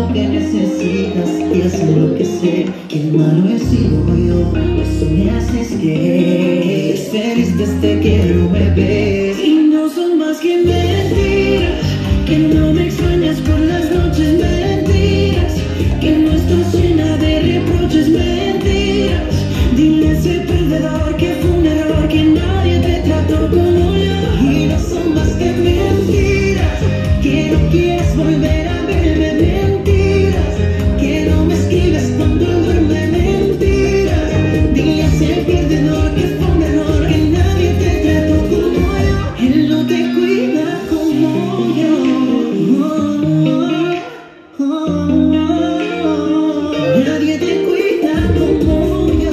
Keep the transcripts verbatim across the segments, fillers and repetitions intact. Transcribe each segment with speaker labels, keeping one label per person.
Speaker 1: lo que necesitas y hacer lo que sé. Que el malo he sido yo, eso me haces que eres feliz desde que no me ves. Y no son más que mentiras, que no me extrañas por las noches, mentiras, que no estás llena de reproches, mentiras. Dile a ese perdedor que fue un error, que nadie te trató como yo. Y no son más que mentiras, que no quieres volver a verme, mentiras, que no me escribes cuando duerme, mentiras. Dile a ese perdedor que fue un error, que nadie te trató como yo. Él no te cuida como yo. Oh, oh, oh. Nadie te cuida como yo.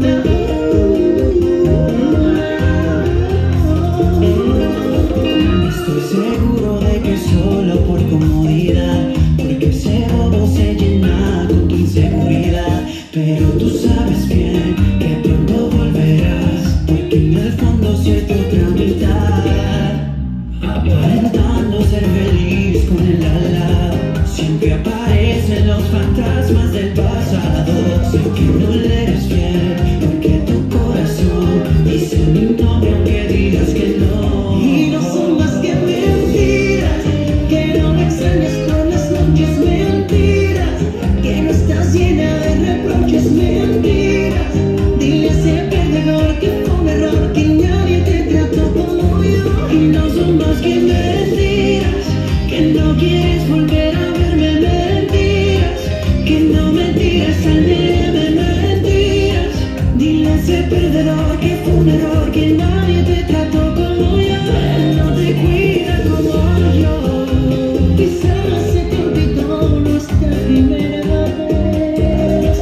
Speaker 1: Estoy seguro de que solo por comodidad, porque ese bobo se llena con tu inseguridad. Pero tú sabes bien que pronto volverás, porque en el fondo soy tu otra mitad. Aparentando ser feliz con el al lado, siempre aparecen los fantasmas del pasado. Sé que no le eres fiel, porque tu corazón dice mi nombre aunque digas que no. Y no son más que mentiras, que no me extrañas por las noches, mentiras, que no estás llena de reproches, mentiras. Dile a ese perdedor que fue un error, que nadie te trató como yo. Y no son más que mentiras, que no quieres volver a verme, mentiras, que no me tiras al nieve, mentiras. Dile a ese perdedor que fue un error, que nadie te trató como yo. Él no te cuida como yo. Quizás se te olvidó nuestra primera vez.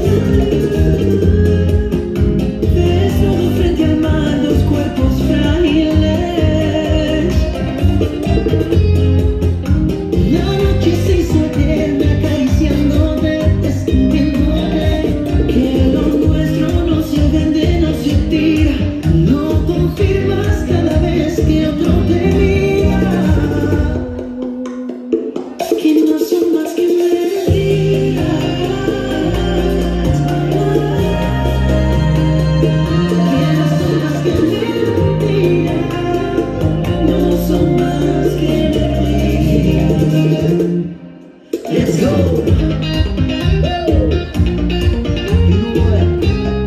Speaker 1: Desnudo frente al mar, dos cuerpos frágiles. La noche se hizo eterna, acariciándote, descubriéndote que lo nuestro no se vende, no se tira. Lo confirmas cada vez que otro te mira. Que no son más que mentiras. Que no son más que mentiras. No son más que mentiras. Let's go. You know what?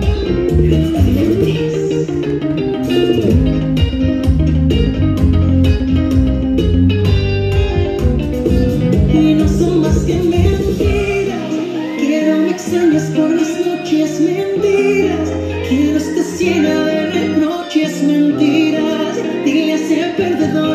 Speaker 1: Y no son más que mentiras, que no me extrañas por las noches, mentiras, que no estás llena de reproches, mentiras. Dile a ese perdedor